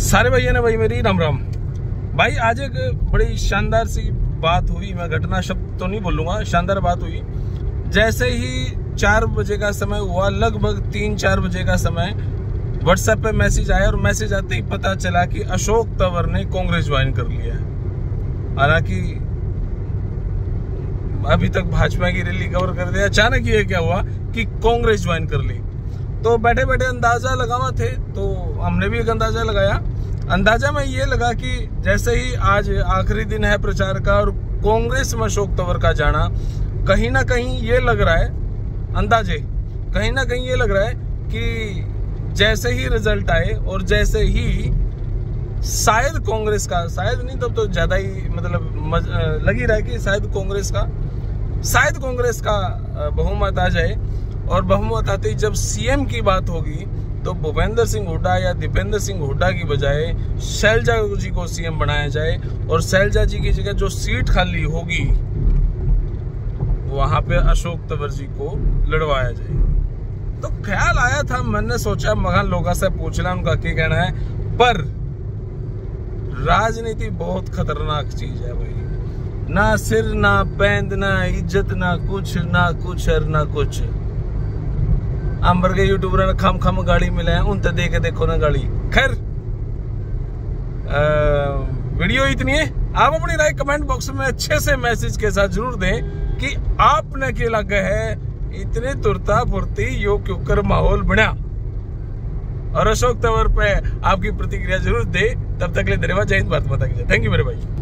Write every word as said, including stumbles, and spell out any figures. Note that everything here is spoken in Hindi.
सारे भैया ने भाई मेरी राम राम। भाई आज एक बड़ी शानदार सी बात हुई, मैं घटना शब्द तो नहीं बोलूंगा, शानदार बात हुई। जैसे ही चार बजे का समय हुआ, लगभग तीन चार बजे का समय, व्हाट्सएप पे मैसेज आया और मैसेज आते ही पता चला कि अशोक तंवर ने कांग्रेस ज्वाइन कर लिया है। हालांकि अभी तक भाजपा की रैली कवर कर दिया, अचानक ये क्या हुआ कि कांग्रेस ज्वाइन कर ली। तो बैठे बैठे अंदाजा लगावा थे, तो हमने भी एक अंदाजा लगाया। अंदाजा में ये लगा कि जैसे ही आज आखिरी दिन है प्रचार का और कांग्रेस में अशोक तंवर का जाना, कहीं ना कहीं ये लग रहा है, अंदाजे कहीं ना कहीं ये लग रहा है कि जैसे ही रिजल्ट आए और जैसे ही शायद कांग्रेस का, शायद नहीं तब तो ज्यादा ही मतलब मज, लग ही रहा है कि शायद कांग्रेस का शायद कांग्रेस का बहुमत आ जाए। और बहुमत आते ही जब सीएम की बात होगी तो भूपेंद्र सिंह हुड्डा या दीपेंद्र सिंह हुड्डा की बजाय शैलजा जी को सीएम बनाया जाए और शैलजा जी की जगह जो सीट खाली होगी वहां पे अशोक तंवर जी को लड़वाया जाए। तो ख्याल आया था, मैंने सोचा मगन लोगों से पूछना उनका क्या कहना है। पर राजनीति बहुत खतरनाक चीज है भाई, ना सिर ना पैंद ना इज्जत ना कुछ ना कुछ और ना कुछ। अंबर के यूट्यूबर ने खम खम गाड़ी मिले हैं, उन तो दे के देखो ना गाड़ी। खैर वीडियो इतनी है, आप अपनी राय कमेंट बॉक्स में अच्छे से मैसेज के साथ जरूर दें कि आपने क्या लगा है इतने तुरता फुर्ती यो क्यों कर माहौल बना। और अशोक तंवर पे आपकी प्रतिक्रिया जरूर दे। तब तक के लिए धन्यवाद। जय हिंद, भारत माता की जय। थैंक यू मेरे भाई।